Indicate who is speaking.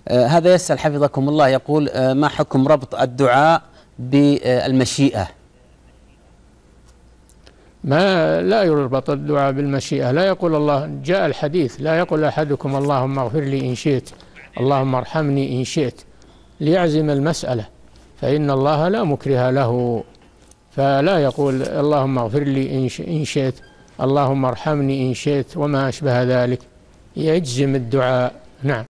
Speaker 1: هذا يسأل حفظكم الله، يقول ما حكم ربط الدعاء بالمشيئة؟
Speaker 2: لا يربط الدعاء بالمشيئة. لا يقول الله، جاء الحديث لا يقول أحدكم اللهم اغفر لي إن شئت، اللهم ارحمني إن شئت، ليعزم المسألة، فإن الله لا مكره له. فلا يقول اللهم اغفر لي إن شئت، اللهم ارحمني إن شئت، وما أشبه ذلك، يجزم الدعاء. نعم.